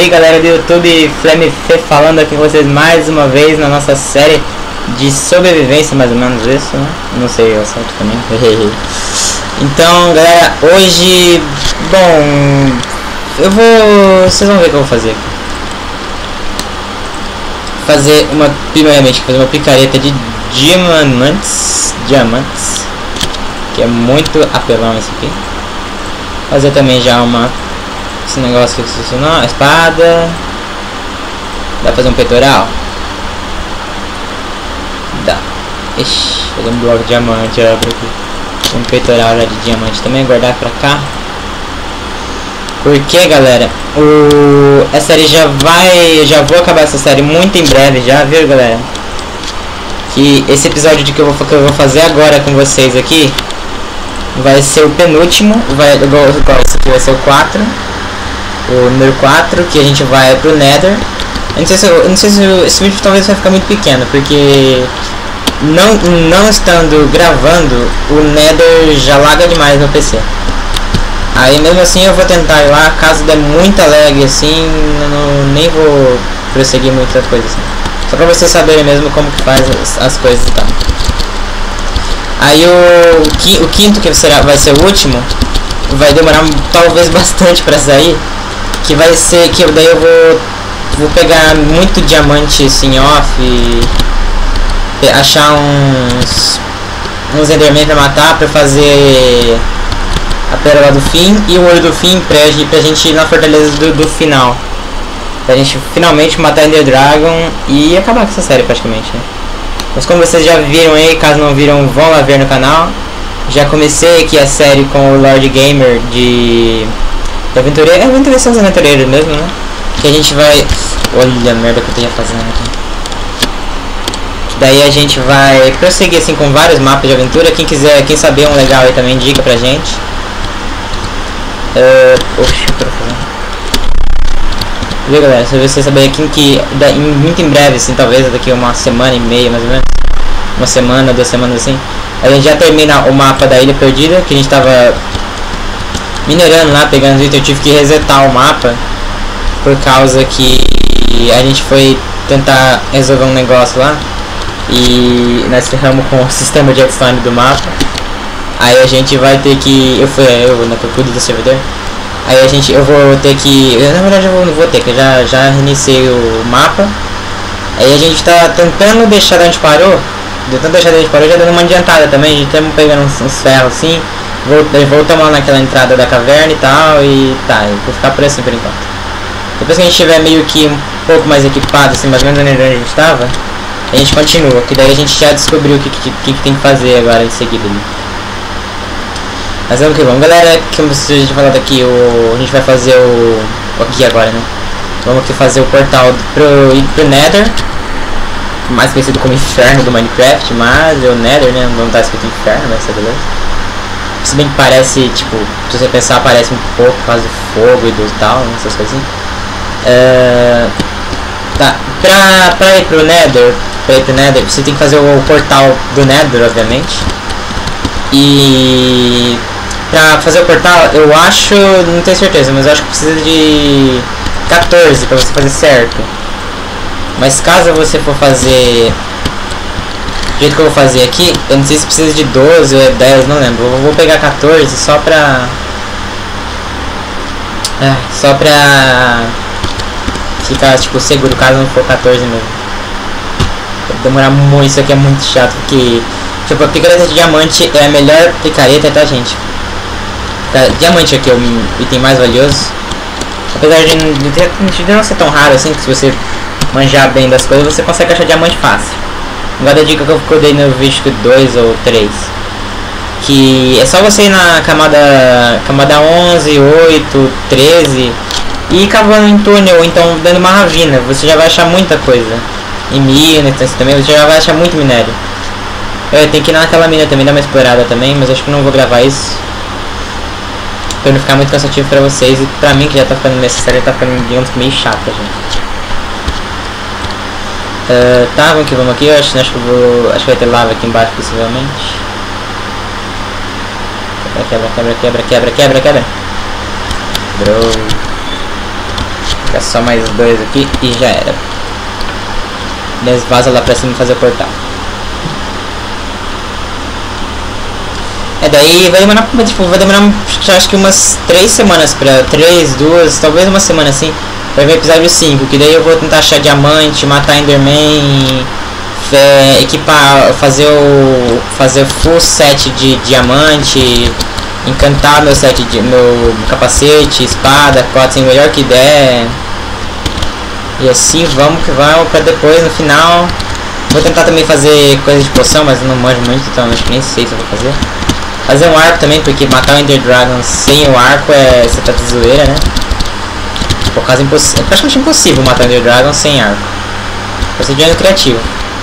aí, galera do YouTube, Flame Fê falando aqui com vocês mais uma vez na nossa série de sobrevivência, mais ou menos isso, né? Não sei o assunto também. Então, galera, hoje, bom, vocês vão ver o que eu vou fazer aqui. Primeiramente, fazer uma picareta de diamantes, que é muito apelão esse aqui. Fazer também já esse negócio que funcionou, a espada. Dá pra fazer um peitoral? Dá. Ixi, fazer um bloco de diamante, ó, aqui. Um peitoral já de diamante também, guardar pra cá. Porque, galera, a série já vou acabar essa série muito em breve já, viu, galera? Que esse episódio que eu vou fazer agora com vocês aqui vai ser o penúltimo, igual esse aqui vai ser o 4. O número 4, que a gente vai pro Nether. Eu não sei se esse vídeo talvez vai ficar muito pequeno, porque não estando gravando, o Nether já laga demais no PC. Aí mesmo assim eu vou tentar ir lá, caso der muita lag assim, nem vou prosseguir muitas coisas assim. Só pra vocês saberem mesmo como que faz as coisas e tal. Aí o quinto, que vai ser o último, vai demorar talvez bastante pra sair. Que vai ser que daí eu vou pegar muito diamante assim off e achar uns enderman pra matar, pra fazer a pérola do fim e o olho do fim pra gente ir na fortaleza do final. Pra gente finalmente matar Ender Dragon e acabar com essa série praticamente, né? Mas como vocês já viram aí, caso não viram, vão lá ver no canal. Já comecei aqui a série com o Lord Gamer de aventureiro. Aventureiros são os aventureiros mesmo, né? Que a gente vai... Olha a merda que eu tenho fazendo aqui. Daí a gente vai prosseguir assim com vários mapas de aventura. Quem quiser, quem saber um legal aí também, dica pra gente. Oxi, eu tô fazendo. Viu, galera? Se você saber aqui que muito em breve, assim, talvez daqui uma semana e meia, mais ou menos. Uma semana, 2 semanas assim. A gente já termina o mapa da Ilha Perdida, que a gente tava minerando lá, pegando item. Eu tive que resetar o mapa por causa que a gente foi tentar resolver um negócio lá e nós ferramos com o sistema de redstone do mapa. Aí a gente vai ter que... eu cuido do servidor. Aí eu vou ter que... na verdade eu não vou ter, que eu já reiniciei o mapa. Aí a gente tá tentando deixar da onde parou. Já dando uma adiantada também. A gente estamos pegando uns ferros assim. Voltamos lá naquela entrada da caverna e tal. E tá, eu vou ficar por assim por enquanto. Depois que a gente estiver meio que um pouco mais equipado, assim, mais ou menos onde a gente estava, a gente continua. Que daí a gente já descobriu o que tem que fazer agora em seguida ali. Mas vamos que vamos, galera. Como vocês já falaram aqui, a gente vai fazer aqui agora, né? Vamos aqui fazer o portal pro Nether, mais conhecido como Inferno do Minecraft, mas é o Nether, né? Não tá escrito Inferno, vai ser beleza. Se bem que parece, tipo, se você pensar, parece um pouco por causa do fogo e do tal, né? Essas coisinhas. Tá, pra ir pro Nether, você tem que fazer o portal do Nether, obviamente. E pra fazer o portal, eu acho, não tenho certeza, mas eu acho que precisa de 14 pra você fazer certo. Mas caso você for fazer do jeito que eu vou fazer aqui, eu não sei se precisa de 12 ou 10, não lembro. Eu vou pegar 14 só pra ficar, tipo, seguro, caso não for 14 mesmo. Vai demorar muito, isso aqui é muito chato, porque tipo, a picareta de diamante é a melhor picareta, tá, gente? Diamante aqui é o item mais valioso. Apesar de não ser tão raro assim, que se você manjar bem das coisas, você consegue achar diamante fácil. Agora a dica que eu dei no vídeo 2 ou 3, que é só você ir na camada 11, 8, 13 e ir cavando em túnel, ou então dando uma ravina. Você já vai achar muita coisa. Em mina, então, também você já vai achar muito minério. Eu tenho que ir naquela mina também, dar uma explorada também, mas acho que não vou gravar isso pra não ficar muito cansativo pra vocês e pra mim, que já tá ficando necessário, tá ficando, digamos, meio chata, gente. Tá, vamos aqui, eu acho que vai ter lava aqui embaixo, possivelmente. Quebra. Bro. Fica só mais 2 aqui e já era. Eles vazam lá pra cima fazer o portal. Daí vai demorar, tipo, acho que umas 3 semanas pra... 3, 2, talvez uma semana assim. Vai ver o episódio 5, que daí eu vou tentar achar diamante, matar Enderman, equipar, fazer o full set de diamante, encantar meu set de meu capacete, espada, assim, o melhor que der. E assim vamos que vamos, pra depois no final. Vou tentar também fazer coisa de poção, mas eu não manjo muito, então acho que nem sei se eu vou fazer. Fazer um arco também, porque matar o Ender Dragon sem o arco você tá de zoeira, né? Por causa é praticamente impossível matar o Ender Dragon sem arco. Vai ser de ano criativo.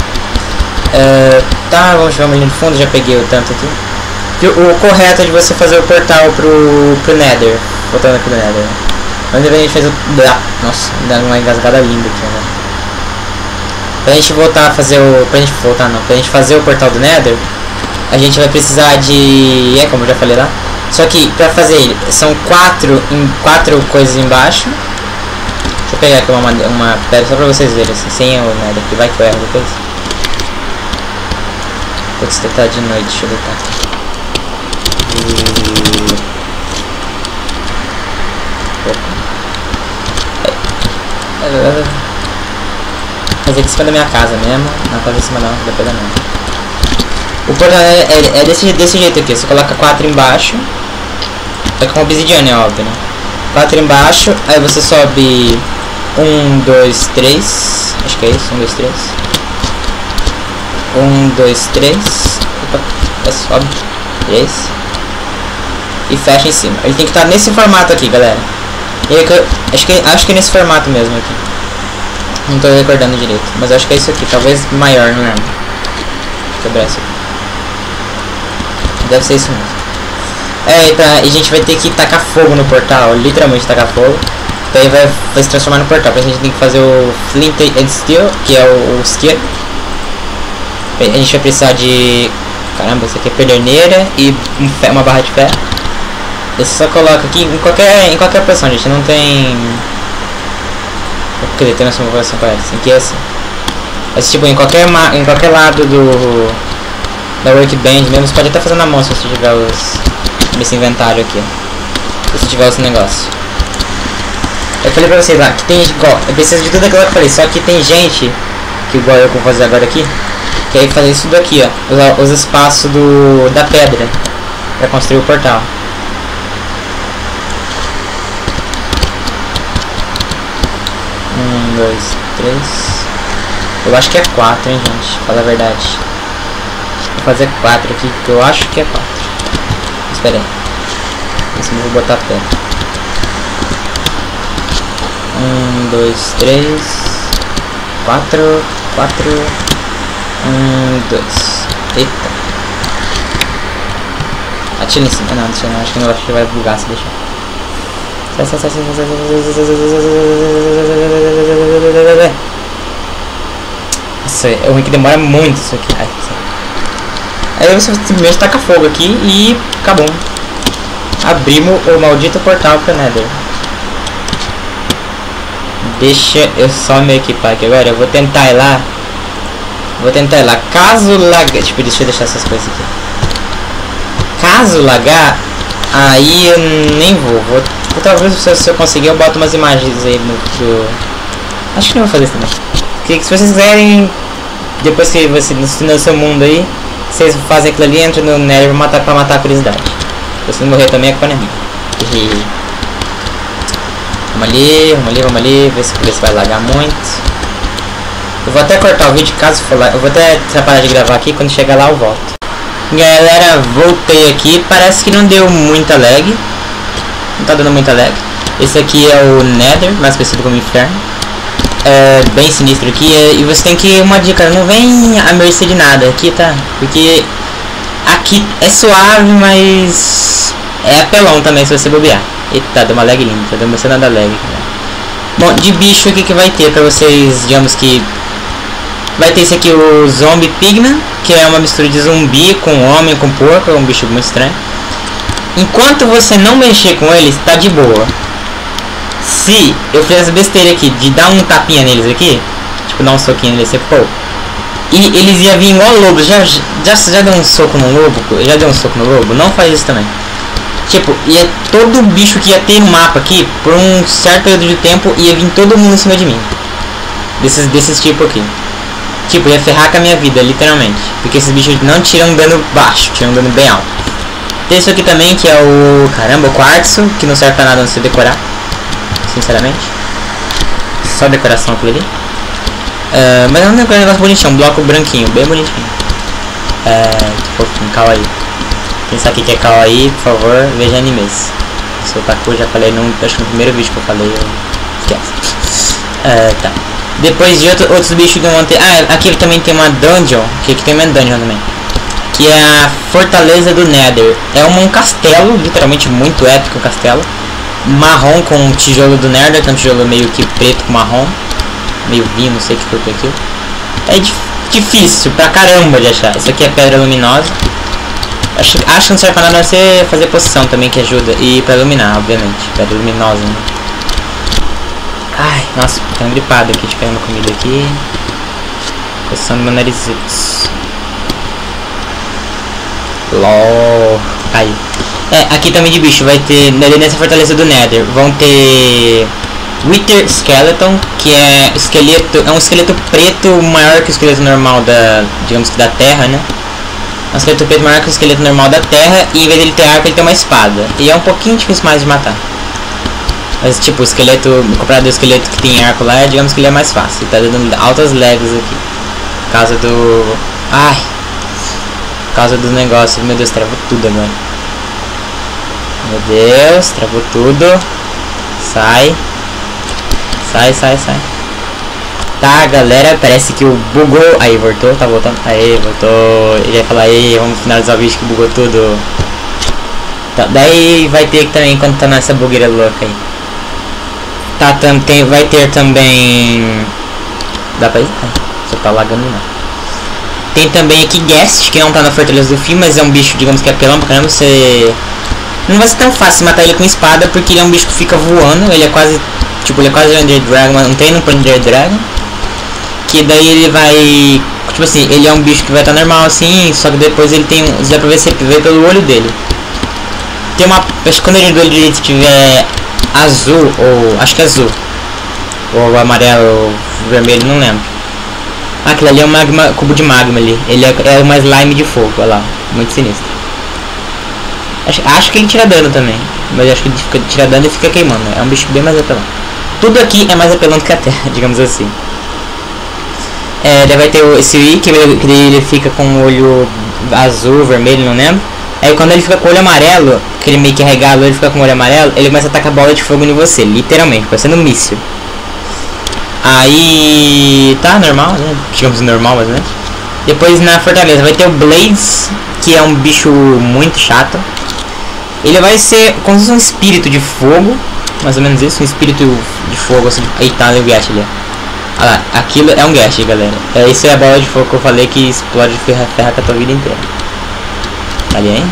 Tá, vamos ali no fundo, já peguei o tanto aqui. O correto é de você fazer o portal pro Nether. Voltando aqui do Nether. Mas a gente fez o... Nossa, dá uma engasgada linda aqui, né? Pra gente voltar a fazer o... Pra gente fazer o portal do Nether, a gente vai precisar de... como eu já falei lá. Só que pra fazer ele, são 4 coisas embaixo. Deixa eu pegar aqui uma pedra só pra vocês verem, assim, sem o Nether, que vai que eu erro depois. Putz, tá de noite, deixa eu deitar aqui. Fazer aqui em cima da minha casa mesmo, não fazer em cima não, depois da noite. O portal é desse jeito aqui, você coloca 4 embaixo. É com obsidiana, é óbvio, né? 4 embaixo, aí você sobe 1, 2, 3. Acho que é isso, 1, 2, 3. 1, 2, 3. Opa, sobe 3. E fecha em cima. Ele tem que estar nesse formato aqui, galera. Acho que é nesse formato mesmo aqui. Não estou recordando direito, mas acho que é isso aqui, talvez maior, não lembro. Vou quebrar isso aqui. Deve ser isso mesmo. E a gente vai ter que tacar fogo no portal, literalmente tacar fogo. Daí vai se transformar no portal. Pra gente tem que fazer o Flint and Steel, que é o isqueiro. A gente vai precisar de... Caramba, isso aqui é pederneira e uma barra de ferro. Você só coloca aqui em qualquer posição, gente. Não tem... Quer dizer, tem uma posição correta. Assim, aqui é assim. Mas tipo, em qualquer lado da workbench mesmo, você pode até fazer na mão se você tiver nesse inventário aqui. Se você tiver esse negócio. Eu falei pra vocês lá que tem igual, eu preciso de tudo aquilo que eu falei, só que tem gente que igual eu vou fazer agora aqui, que aí fazer isso daqui, ó, usar os espaços da pedra pra construir o portal. Um, 2, 3. Eu acho que é 4, hein, gente, fala a verdade. Vou fazer 4 aqui, que eu acho que é 4. Espera aí. Esse eu vou botar pedra. 1, 2, 3, 4, 1, 2. Eita. Atira em cima. Não, deixa não. Acho que não vai bugar se deixar. Nossa, é ruim que demora muito isso aqui. Aí você simplesmente taca fogo aqui e acabou. Abrimos o maldito portal pro Nether. Deixa eu só me equipar aqui agora. Eu vou tentar ir lá. Caso lagar. Tipo, deixa eu deixar essas coisas aqui. Caso lagar, aí eu nem vou. Tipo, talvez se eu conseguir, eu boto umas imagens aí Acho que não vou fazer isso também. Porque se vocês quiserem, depois que você no seu mundo aí, vocês fazem aquilo ali, entram no Nether pra matar a curiosidade. Se você morrer também, a culpa não é minha. Vamos ali, ver se vai lagar muito. Eu vou até cortar o vídeo caso for lá. Eu vou até parar de gravar aqui, quando chegar lá eu volto. Galera, voltei aqui. Parece que não deu muita lag. Não tá dando muita lag. Esse aqui é o Nether, mais conhecido como Inferno. É bem sinistro aqui. E você tem que... Uma dica, não vem à mercê de nada aqui, tá? Porque aqui é suave, mas é apelão também se você bobear. Eita, deu uma lag linda, tá demonstrando a lag. Bom, de bicho aqui que vai ter pra vocês, digamos que... Vai ter esse aqui, o Zombie Pigman, que é uma mistura de zumbi com homem, com porco, é um bicho muito estranho. Enquanto você não mexer com ele, tá de boa. se eu fizer essa besteira aqui de dar um tapinha neles aqui, tipo dar um soquinho neles, pô, e eles iam vir igual lobo. Já deu um soco no lobo? Já deu um soco no lobo? Não faz isso também. Tipo, ia todo bicho que ia ter mapa aqui, por um certo período de tempo, ia vir todo mundo em cima de mim. Desses tipo aqui. Tipo, ia ferrar com a minha vida, literalmente. Porque esses bichos não tiram dano baixo, tiram dano bem alto. Tem isso aqui também, que é o... Caramba, o quartzo, que não serve pra nada, não sei decorar. Sinceramente. Só decoração aquilo ali. Mas é um negócio bonitinho, um bloco branquinho, bem bonitinho. Fofinho, kawaii. Quem sabe o que é kawaii, por favor, veja animes. Sou otaku, já falei, acho que no primeiro vídeo que eu falei, esquece. Tá. Depois de outros bichos que vão ter... aqui também tem uma dungeon, que aqui tem uma dungeon também. Que é a Fortaleza do Nether. É um castelo, literalmente muito épico o castelo. Marrom com tijolo do Nether, que é um tijolo meio que preto com marrom. Meio vinho, não sei que cor é aquilo. É difícil pra caramba de achar. Isso aqui é pedra luminosa. Acho que não serve pra nada, você fazer poção também, que ajuda. E pra iluminar, obviamente. Pedra luminosa, né? Ai, nossa, tô gripado aqui, esperando a comida aqui. Coçando meu nariz. LOL. Aí. Aqui também de bicho vai ter, nessa fortaleza do Nether, vão ter Wither Skeleton, que é um esqueleto preto maior que o esqueleto normal digamos que da Terra, né? É um esqueleto preto maior que o esqueleto normal da Terra, e em vez dele ter arco, ele tem uma espada. E é um pouquinho difícil mais de matar. Mas tipo, o esqueleto, comparado ao esqueleto que tem arco lá, digamos que ele é mais fácil. Tá dando altas lags aqui. Por causa do... Por causa do negócio. Meu Deus, travou tudo agora. Meu Deus, travou tudo. Sai. Sai. Tá, galera, parece que o bugou. Aí, voltou, tá voltando. Aí, voltou. Ele ia falar, aí, vamos finalizar o vídeo que bugou tudo. Tá, daí vai ter que também, quando tá nessa bugueira louca aí. Tá, vai ter também... Dá pra ir? Só tá lagando não. Tem também aqui Guest, que não tá na Fortaleza do Fim, mas é um bicho, digamos que é apelão pra caramba. Você... Não vai ser tão fácil matar ele com espada, porque ele é um bicho que fica voando. Ele é quase... Tipo, ele é quase Ender Dragon, mas não tem no Ender Dragon. Que daí ele vai... Tipo assim, ele é um bicho que vai estar normal assim, só que depois ele tem... Dá pra ver, você vê pelo olho dele. Tem uma... Acho que quando ele do olho direito estiver azul, ou... Acho que é azul. Ou amarelo, ou vermelho, não lembro. Aquilo ali é um magma, cubo de magma ali. Ele é uma slime de fogo, olha lá. Muito sinistro. Acho que ele tira dano também. Mas acho que ele tira dano e fica queimando. É um bicho bem mais apelão. Tudo aqui é mais apelão do que a Terra, digamos assim. Daí vai ter esse I, que ele fica com o olho azul, vermelho, não lembro. Aí quando ele fica com o olho amarelo, que ele meio que regala, ele fica com o olho amarelo, ele começa a atacar bola de fogo em você, literalmente, parecendo um míssil. Aí... Tá normal, né? Digamos normal, mas né? Depois na fortaleza vai ter o Blaze, que é um bicho muito chato. Ele vai ser como se fosse um espírito de fogo, mais ou menos isso, um espírito de fogo assim. Aí tá o Gash ali. Olha lá, aquilo é um Gash, galera. Isso é a bola de fogo que eu falei que explode e ferra com a tua vida inteira. Ali, hein?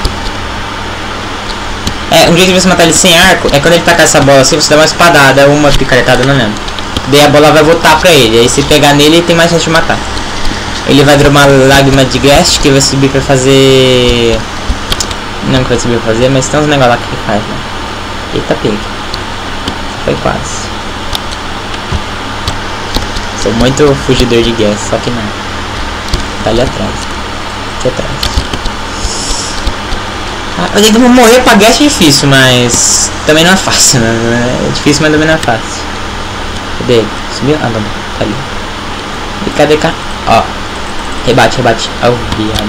Um jeito de você matar ele sem arco é quando ele tacar essa bola assim, você dá uma espadada, uma picaretada, não lembro. Daí a bola vai voltar pra ele, aí se pegar nele, tem mais chance de matar. Ele vai dar uma lágrima de Guest, que vai subir pra fazer... Não que vai subir pra fazer, mas tem uns negócios lá que ele faz, né? Eita, pega. Foi quase. Sou muito fugidor de Guest, só que não. Tá ali atrás. Aqui atrás. Morrer pra Guest é difícil, mas... Também não é fácil, né? É difícil, mas também não é fácil. Cadê ele? Sumiu? Ah, não, tá ali. E cadê cá? Ó. Rebate. Ó, viado.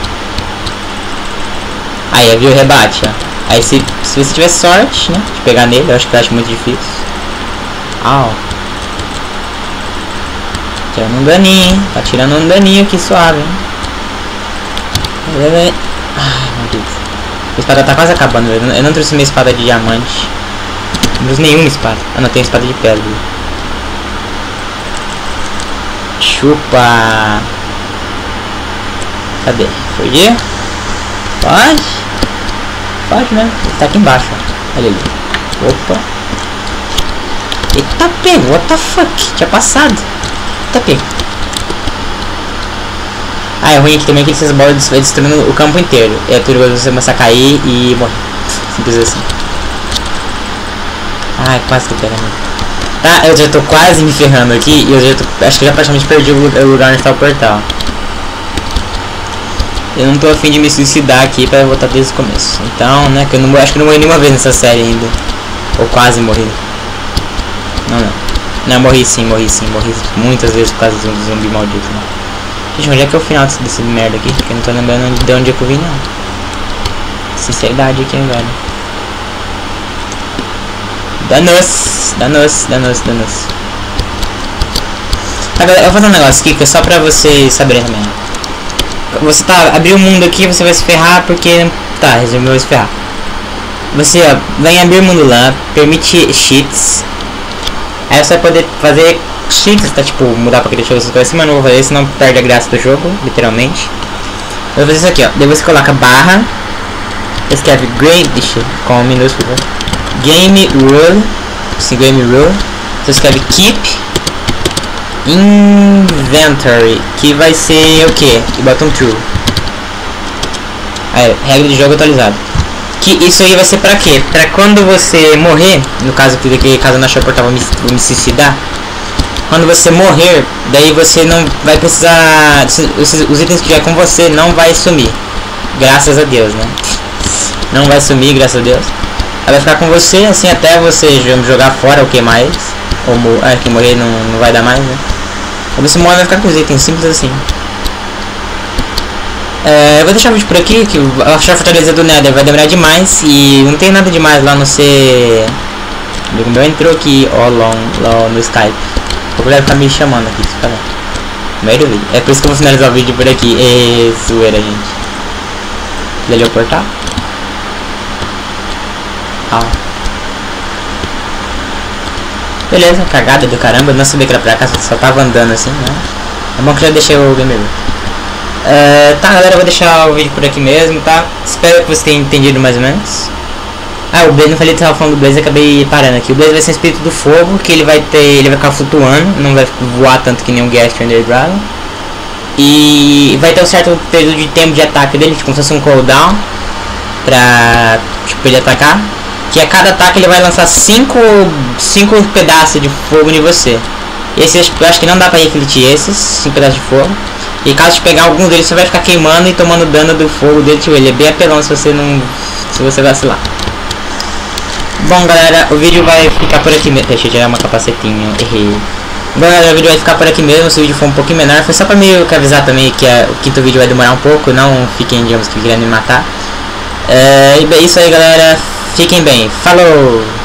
Aí, viu? Rebate, ó. Aí se você tiver sorte, né? De pegar nele, eu acho que eu acho muito difícil. Ó. Tirando um daninho, hein? Tá tirando um daninho aqui suave, hein? Ai, meu Deus. A espada tá quase acabando, eu não trouxe minha espada de diamante. Não trouxe nenhuma espada. Ah, não, tem espada de pedra. Chupa. Cadê? Foi? Pode, né? Ele tá aqui embaixo, ó. Olha ali. Opa. Eita pego, what the fuck? Tinha passado. Eita pego. Ah, é ruim aqui também que essas bolas vai destruindo o campo inteiro. É perigoso você começar a cair e morrer. Simples assim. Ai, quase que pega, né? Tá, eu já tô quase me ferrando aqui e eu já tô, acho que já praticamente perdi o lugar onde tá o portal. Eu não tô afim de me suicidar aqui pra voltar desde o começo. Então, né, que eu não, acho que eu não morri nenhuma vez nessa série ainda. Ou quase morri. Não, morri sim. Morri muitas vezes por causa do zumbi maldito, né? Gente, onde é que é o final desse merda aqui? Porque eu não tô lembrando de onde é que eu vim, não. Sinceridade aqui, velho. Danos. Tá, galera, eu vou fazer um negócio aqui que é só pra vocês saberem também. Você abrir o mundo aqui, você vai se ferrar porque... Tá, resumiu, se ferrar. Você, ó, vem abrir o mundo lá, permite cheats. Aí você vai poder fazer cheats, tá, tipo, mudar pra aquele jogo, essas coisas assim, mas não vou fazer, senão perde a graça do jogo, literalmente. Eu vou fazer isso aqui, ó, daí você coloca barra, escreve deixa com um minúsculo, game rule, assim, game rule, você escreve keep inventory, que vai ser o que? E bota um true. Aí, regra de jogo atualizado. Que isso aí vai ser pra quê? Pra quando você morrer, no caso que caso eu não achar o portal, vou me suicidar. Quando você morrer, daí você não vai precisar, os itens que já é com você não vai sumir. Graças a Deus, né? Não vai sumir, graças a Deus. Ela vai ficar com você, assim, até você jogar fora o que mais. Ou que morrer não vai dar mais, né? Ou você morre, vai ficar com os itens, simples assim. Eu vou deixar o vídeo por aqui, que achar a fortaleza do Nether vai demorar demais. E não tem nada demais lá no ser... O amigo meu entrou aqui, no Skype. O problema ficar me chamando aqui, fica lá. No meio do vídeo. É por isso que eu vou finalizar o vídeo por aqui. Zoeira, gente. Ele é o portal? Beleza, cagada do caramba, eu não sabia que era pra cá, só tava andando assim, né? É bom que já deixei o gamer. Tá, galera, eu vou deixar o vídeo por aqui mesmo, tá? Espero que você tenha entendido mais ou menos. O Blaze, não falei que tava falando do Blaze, acabei parando aqui. O Blaze vai ser um espírito do fogo, que ele vai ficar flutuando, não vai voar tanto que nem um Ghast ou Ender Dragon. E vai ter um certo período de tempo de ataque dele, como se fosse um cooldown, pra tipo, ele atacar. Que a cada ataque ele vai lançar 5 pedaços de fogo em você. Esses eu acho que não dá pra refletir esses 5 pedaços de fogo. E caso de pegar algum deles, você vai ficar queimando e tomando dano do fogo dele. Tipo, ele é bem apelão se você vacilar. Bom, galera, o vídeo vai ficar por aqui mesmo. Deixa eu tirar uma capacetinho, errei. Bom, galera, o vídeo vai ficar por aqui mesmo. Se o vídeo for um pouquinho menor, foi só pra meio que avisar também que o quinto vídeo vai demorar um pouco. Não fiquem, digamos, que querendo me matar. E é isso aí, galera. Fiquem bem. Falou!